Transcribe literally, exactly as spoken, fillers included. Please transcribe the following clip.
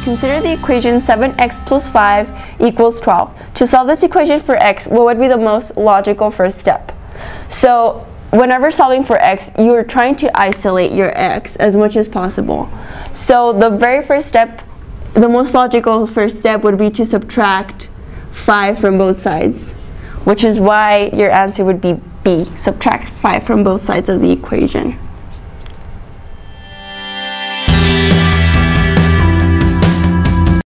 consider the equation seven x plus five equals twelve. To solve this equation for x, what would be the most logical first step? So whenever solving for x, you are trying to isolate your x as much as possible. So the very first step, the most logical first step would be to subtract five from both sides, which is why your answer would be B, subtract five from both sides of the equation.